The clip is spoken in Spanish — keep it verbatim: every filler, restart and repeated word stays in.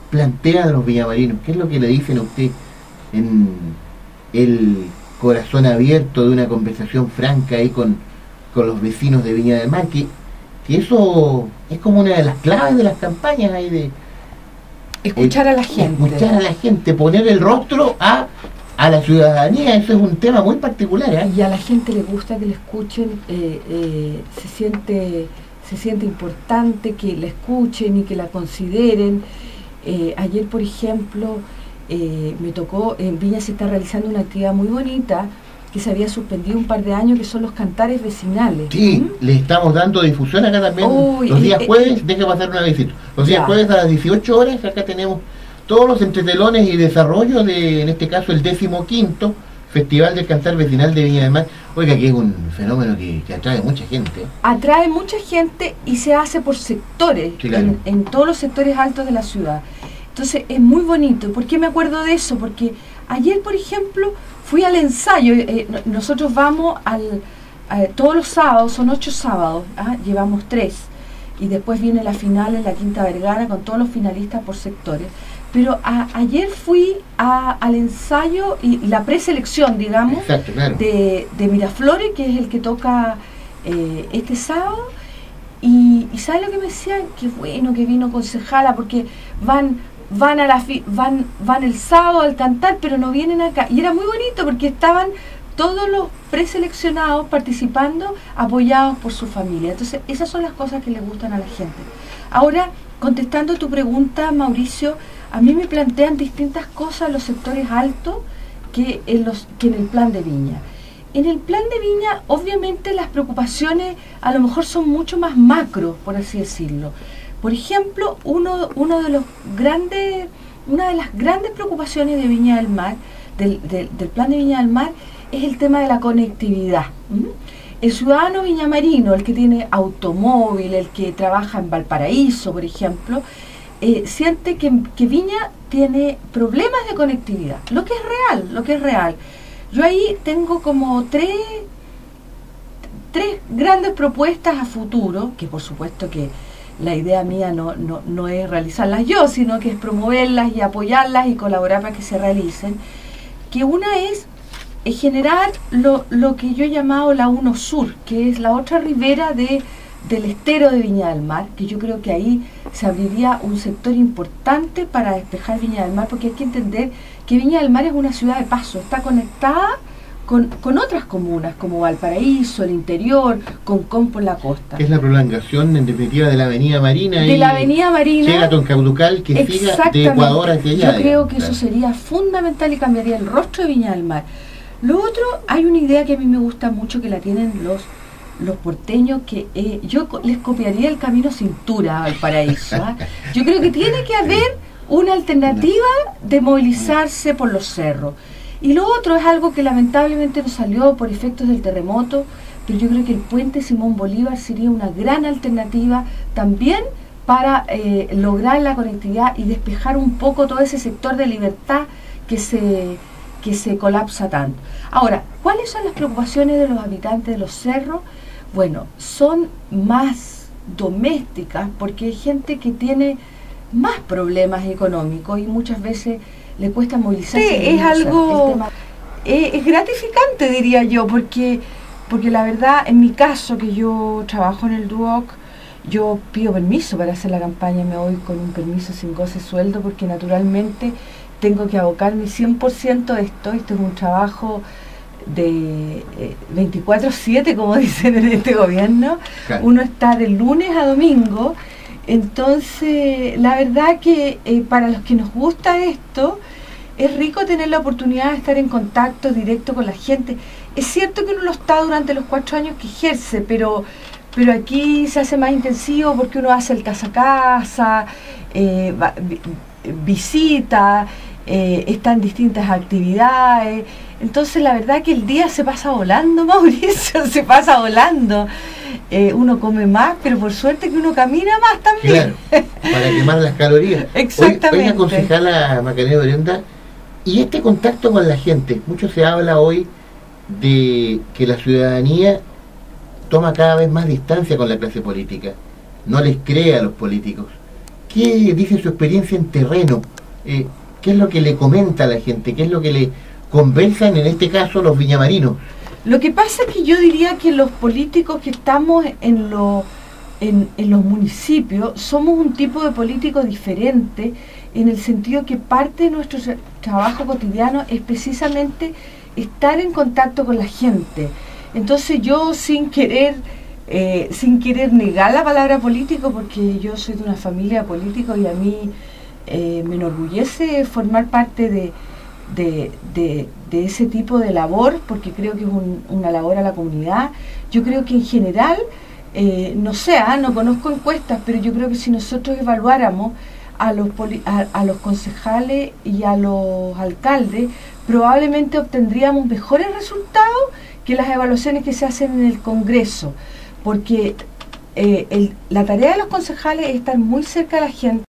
plantean los villamarinos? ¿Qué es lo que le dicen a usted en el corazón abierto de una conversación franca ahí con, con los vecinos de Viña del Mar? Que, que eso es como una de las claves de las campañas ahí de... Escuchar eh, a la gente. Escuchar a la gente, poner el rostro a, a la ciudadanía. Eso es un tema muy particular, ¿eh? Y a la gente le gusta que le escuchen, eh, eh, se siente se siente importante que la escuchen y que la consideren. Eh, ayer, por ejemplo, eh, me tocó, en Viña se está realizando una actividad muy bonita que se había suspendido un par de años, que son los cantares vecinales. Sí, ¿Mm? le estamos dando difusión acá también. Uy, los días eh, jueves, eh, deje pasar una visita. Los días ya. jueves a las dieciocho horas, acá tenemos todos los entretelones y desarrollo de, en este caso, el decimoquinto Festival del Cantar Vecinal de Viña del Mar. Oiga, que es un fenómeno que, que atrae mucha gente. Atrae mucha gente y se hace por sectores, Sí, claro. en, en todos los sectores altos de la ciudad. Entonces es muy bonito. ¿Por qué me acuerdo de eso? Porque ayer, por ejemplo, fui al ensayo. Eh, nosotros vamos al, a, todos los sábados, son ocho sábados, ¿ah? Llevamos tres. Y después viene la final en la Quinta Vergara con todos los finalistas por sectores. Pero a, ayer fui a, al ensayo y, y la preselección, digamos, Exacto, claro. de, de Miraflores, que es el que toca eh, este sábado. Y, y ¿sabes lo que me decían? Qué bueno que vino concejala, porque van van a la fi, van van el sábado al cantar, pero no vienen acá. Y era muy bonito porque estaban todos los preseleccionados participando, apoyados por su familia. Entonces, esas son las cosas que le gustan a la gente. Ahora, contestando tu pregunta, Mauricio, a mí me plantean distintas cosas los sectores altos que en, los, que en el plan de Viña. En el plan de Viña, obviamente, las preocupaciones a lo mejor son mucho más macro, por así decirlo. Por ejemplo, uno, uno de los grandes, una de las grandes preocupaciones de Viña del Mar, del, del, del plan de Viña del Mar, es el tema de la conectividad. ¿Mm? El ciudadano viñamarino, el que tiene automóvil, el que trabaja en Valparaíso, por ejemplo, eh, siente que, que Viña tiene problemas de conectividad, lo que es real, lo que es real. Yo ahí tengo como tres, tres grandes propuestas a futuro, que por supuesto que la idea mía no, no, no es realizarlas yo, sino que es promoverlas y apoyarlas y colaborar para que se realicen, que una es es generar lo, lo que yo he llamado la uno Sur, que es la otra ribera de, del estero de Viña del Mar, que yo creo que ahí se abriría un sector importante para despejar Viña del Mar, porque hay que entender que Viña del Mar es una ciudad de paso, está conectada con, con otras comunas, como Valparaíso, el interior, Concón por la costa. Es la prolongación, en definitiva, de la Avenida Marina. De la Avenida Marina. Llega a Toncauducal, que siga de Ecuador hacia allá. Yo creo que claro. eso sería fundamental y cambiaría el rostro de Viña del Mar. Lo otro, hay una idea que a mí me gusta mucho, que la tienen los los porteños, que eh, yo les copiaría el camino cintura al paraíso. ¿eh? Yo creo que tiene que haber una alternativa de movilizarse por los cerros. Y lo otro es algo que lamentablemente no salió por efectos del terremoto, pero yo creo que el puente Simón Bolívar sería una gran alternativa también para eh, lograr la conectividad y despejar un poco todo ese sector de Libertad que se... que se colapsa tanto. Ahora, ¿cuáles son las preocupaciones de los habitantes de los cerros? Bueno, son más domésticas, porque hay gente que tiene más problemas económicos y muchas veces le cuesta movilizarse. Sí, es algo, tema, es, es gratificante, diría yo, porque, porque la verdad, en mi caso, que yo trabajo en el Duoc, yo pido permiso para hacer la campaña, me voy con un permiso sin goce sueldo, porque naturalmente tengo que abocarme cien por ciento a esto. Esto es un trabajo de eh, veinticuatro siete, como dicen en este gobierno. Claro. Uno está de lunes a domingo. Entonces, la verdad que eh, para los que nos gusta esto, es rico tener la oportunidad de estar en contacto directo con la gente. Es cierto que uno lo está durante los cuatro años que ejerce, pero, pero aquí se hace más intensivo porque uno hace el casa a casa, eh, va, visita, eh, está en distintas actividades. Entonces la verdad que el día se pasa volando, Mauricio, se pasa volando. Eh, uno come más, pero por suerte que uno camina más también. Claro, para quemar las calorías. Exactamente. Hoy, hoy concejala Macarena Brenda, y este contacto con la gente, mucho se habla hoy de que la ciudadanía toma cada vez más distancia con la clase política, no les cree a los políticos. ¿qué dice su experiencia en terreno? Eh, ¿Qué es lo que le comenta a la gente? ¿Qué es lo que le conversan, en este caso, los viñamarinos? Lo que pasa es que yo diría que los políticos que estamos en, lo, en, en los municipios somos un tipo de político diferente, en el sentido que parte de nuestro trabajo cotidiano es precisamente estar en contacto con la gente. Entonces yo, sin querer eh, sin querer negar la palabra político, porque yo soy de una familia de políticos y a mí eh, me enorgullece formar parte de, de, de, de ese tipo de labor, porque creo que es un, una labor a la comunidad. Yo creo que en general, eh, no sé, ¿eh? no conozco encuestas, pero yo creo que si nosotros evaluáramos a los, a, a los concejales y a los alcaldes, probablemente obtendríamos mejores resultados que las evaluaciones que se hacen en el Congreso, porque eh, el, la tarea de los concejales es estar muy cerca de la gente.